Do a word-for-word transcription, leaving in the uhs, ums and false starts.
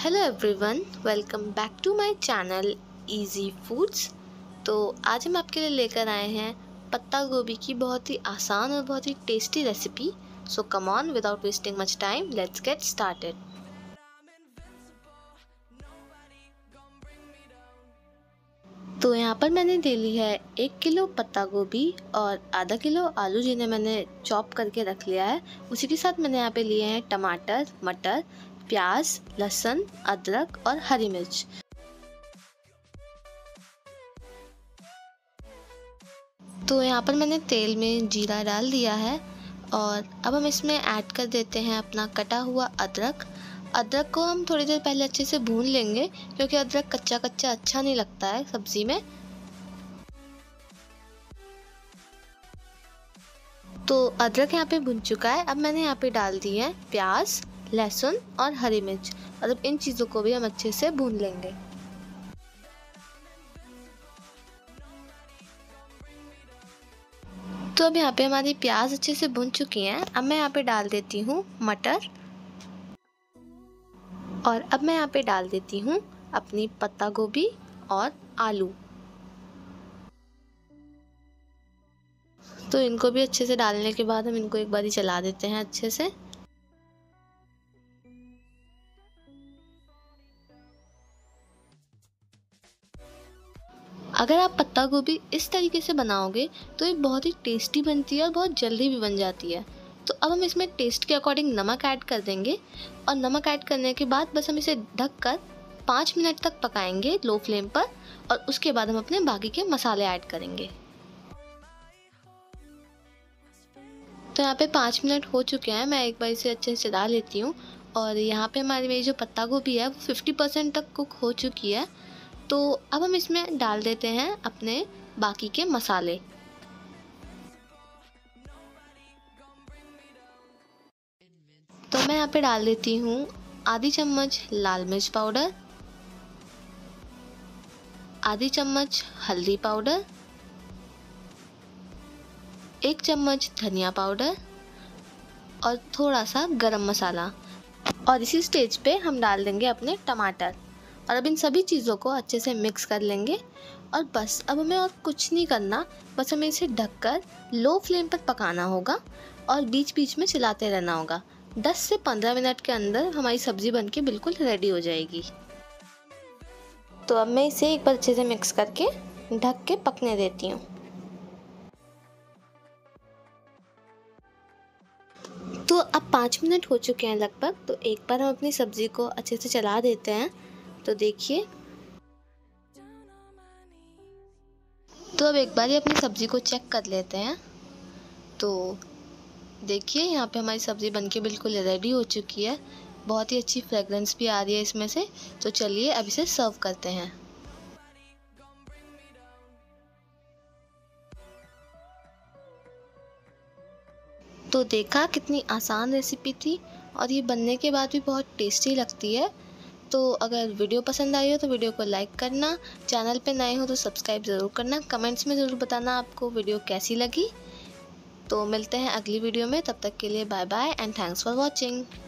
Hello everyone, welcome back to my channel easy foods. तो आज हम आपके लिए लेकर आए हैं पत्ता गोभी की बहुत ही आसान और बहुत ही tasty recipe. So come on, without wasting much time, let's get started. तो यहाँ पर मैंने ले ली है एक किलो पत्ता गोभी और आधा किलो आलू, जिन्हें मैंने चॉप करके रख लिया है। उसी के साथ मैंने यहाँ पे लिए हैं टमाटर, मटर, प्याज, लहसुन, अदरक और हरी मिर्च। तो यहाँ पर मैंने तेल में जीरा डाल दिया है और अब हम इसमें ऐड कर देते हैं अपना कटा हुआ अदरक। अदरक को हम थोड़ी देर पहले अच्छे से भून लेंगे, क्योंकि अदरक कच्चा कच्चा अच्छा नहीं लगता है सब्जी में। तो अदरक यहाँ पे भुन चुका है। अब मैंने यहाँ पे डाल दी है प्याज, लहसुन और हरी मिर्च, और अब इन चीज़ों को भी हम अच्छे से भून लेंगे। तो अब यहाँ पे हमारी प्याज अच्छे से भुन चुकी हैं। अब मैं यहाँ पे डाल देती हूँ मटर, और अब मैं यहाँ पे डाल देती हूँ अपनी पत्ता गोभी और आलू। तो इनको भी अच्छे से डालने के बाद हम इनको एक बार ही चला देते हैं अच्छे से। अगर आप पत्ता गोभी इस तरीके से बनाओगे तो ये बहुत ही टेस्टी बनती है और बहुत जल्दी भी बन जाती है। तो अब हम इसमें टेस्ट के अकॉर्डिंग नमक ऐड कर देंगे, और नमक ऐड करने के बाद बस हम इसे ढक कर पाँच मिनट तक पकाएंगे लो फ्लेम पर, और उसके बाद हम अपने बाकी के मसाले ऐड करेंगे। तो यहाँ पे पाँच मिनट हो चुके हैं। मैं एक बार इसे अच्छे से चला लेती हूँ, और यहाँ पे हमारी मेरी जो पत्ता गोभी है वो फिफ्टी परसेंट तक कुक हो चुकी है। तो अब हम इसमें डाल देते हैं अपने बाकी के मसाले। तो मैं यहाँ पे डाल देती हूँ आधी चम्मच लाल मिर्च पाउडर, आधी चम्मच हल्दी पाउडर, एक चम्मच धनिया पाउडर और थोड़ा सा गरम मसाला। और इसी स्टेज पे हम डाल देंगे अपने टमाटर, और अब इन सभी चीज़ों को अच्छे से मिक्स कर लेंगे। और बस अब हमें और कुछ नहीं करना, बस हमें इसे ढककर लो फ्लेम पर पकाना होगा और बीच बीच में चलाते रहना होगा। दस से पंद्रह मिनट के अंदर हमारी सब्ज़ी बनके बिल्कुल रेडी हो जाएगी। तो अब मैं इसे एक बार अच्छे से मिक्स करके ढक के पकने देती हूँ। तो अब पाँच मिनट हो चुके हैं लगभग। तो एक बार हम अपनी सब्ज़ी को अच्छे से चला देते हैं। तो देखिए, तो अब एक बार ही अपनी सब्ज़ी को चेक कर लेते हैं। तो देखिए, यहाँ पे हमारी सब्ज़ी बनके बिल्कुल रेडी हो चुकी है। बहुत ही अच्छी फ्रेगरेंस भी आ रही है इसमें से। तो चलिए अब इसे सर्व करते हैं। तो देखा, कितनी आसान रेसिपी थी, और ये बनने के बाद भी बहुत टेस्टी लगती है। तो अगर वीडियो पसंद आई हो तो वीडियो को लाइक करना, चैनल पे नए हो तो सब्सक्राइब ज़रूर करना, कमेंट्स में ज़रूर बताना आपको वीडियो कैसी लगी। तो मिलते हैं अगली वीडियो में, तब तक के लिए bye bye and thanks for watching.